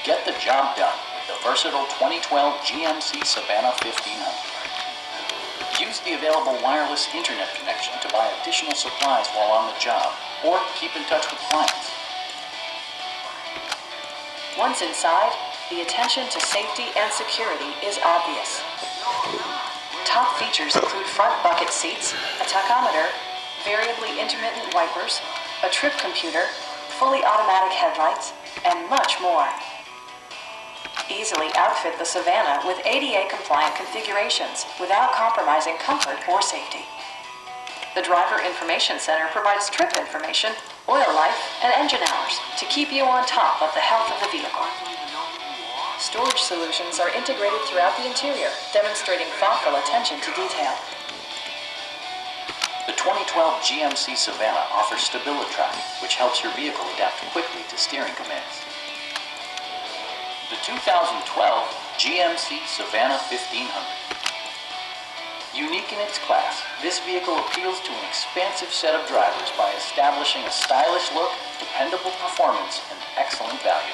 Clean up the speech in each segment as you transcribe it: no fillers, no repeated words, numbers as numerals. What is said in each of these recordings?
Get the job done with the versatile 2012 GMC Savannah 1500. Use the available wireless internet connection to buy additional supplies while on the job, or keep in touch with clients. Once inside, the attention to safety and security is obvious. Top features include front bucket seats, a tachometer, variably intermittent wipers, a trip computer, fully automatic headlights, and much more. Easily outfit the Savannah with ADA-compliant configurations without compromising comfort or safety. The Driver Information Center provides trip information, oil life, and engine hours to keep you on top of the health of the vehicle. Storage solutions are integrated throughout the interior, demonstrating thoughtful attention to detail. The 2012 GMC Savannah offers StabiliTrak, which helps your vehicle adapt quickly to steering commands. The 2012 GMC Savannah 1500. Unique in its class, this vehicle appeals to an expansive set of drivers by establishing a stylish look, dependable performance, and excellent value.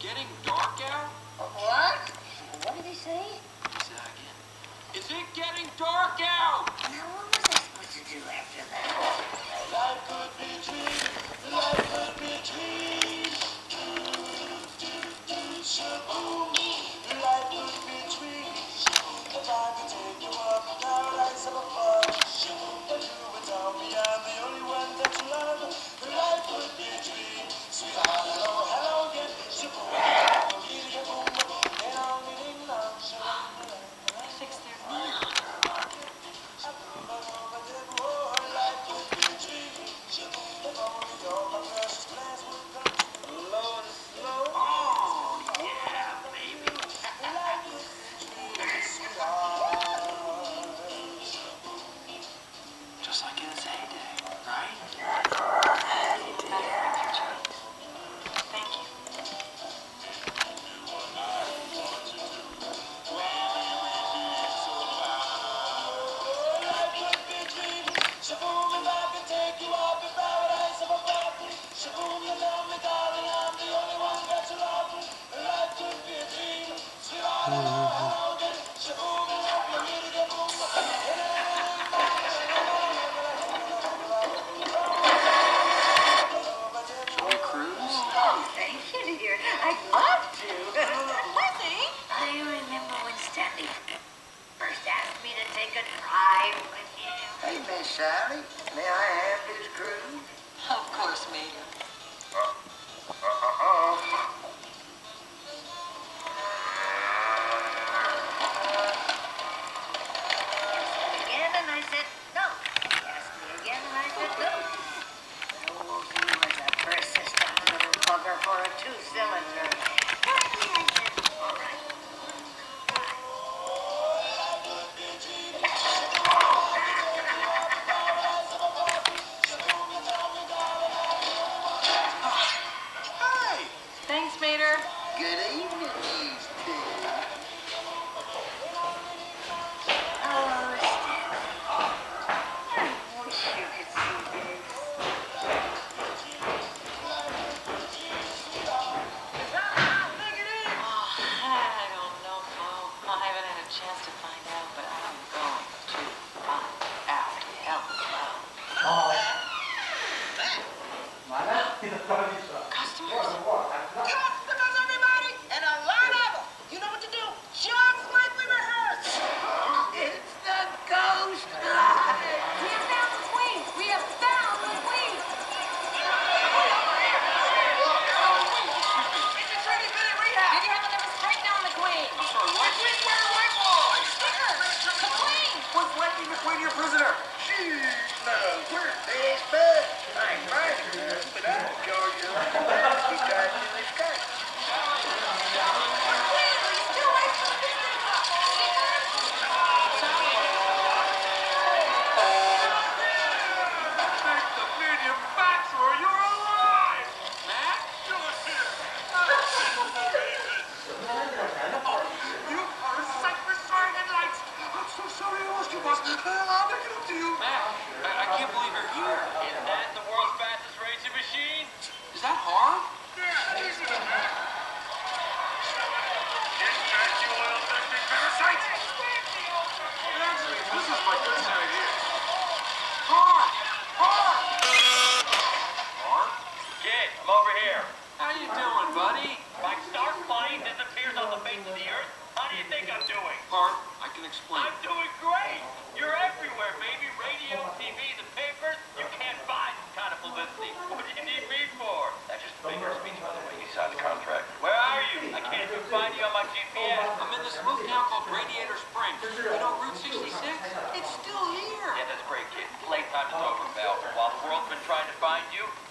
getting dark out? What? What did he say? He said that again. Is it getting dark out? Now, what was I supposed to do after that? Life could be dreams, life could be dreams. Shaboom, life could be dreams. If I could take you up to paradise up above, but you would tell me I'm the only one that you love. Life could be dreams. Sweetheart, hello, hello again. Shaboom, shaboom, Fix their Just like in his heyday, right? Thank you. Shall we cruise? Oh, thank you, dear. I'd love to. Lizzie! I remember when Stanley first asked me to take a drive with him. Hey, Miss Sally, may I have this cruise? Of course, Mater. Again, and I said no. He asked me again, and I said no. Oh, he was a persistent little bugger for a two-cylinder. Finally, I said, all right. Hey! Thanks, Mater. Good evening, you two. Oh, Stanley. I wish you could see this. Oh, I don't know, Paul. I haven't had a chance to find out, but I'm going to find out. Hello. Customers? Customers, everybody, and a lot of them. You know what to do, just like we rehearsed. It's the ghost We have found the queen! We have found the queen! It's a pretty minute rehab. Did you happen to break down the queen? Sorry, what? Queen, where white boy? Sticker! The queen! What's letting the queen your prisoner? She's no, we're best buds. I'm right, but I'm Georgia like the best because in this cut. Thank the manufacturer, you're alive! Matt? You're here! You are a sight for soaring headlights! I'm so sorry I lost you, boss. I'll make it up to you. Matt, I can't believe you're here. Isn't that the world's fastest racing machine? Is that hard? Yeah, easy to hack. Discharge you oil-thirsty parasites! Actually, this is my good side here. Hard! Hard! Hard? Kid, I'm over here. How you doing, buddy? My star plane disappears on the face of the earth. How do you think I'm doing? Hard, I can explain. I'm doing great. You're everywhere, baby. Radio, TV, the papers. You can't buy this kind of publicity. What do you need me for? That's just a bigger speech, by the way. You signed the contract. Where are you? I can't even find you on my GPS. I'm in this little town called Radiator Springs. You know Route 66? It's still here. Yeah, that's great, kid. Late time to talk about. While the world's been trying to find you,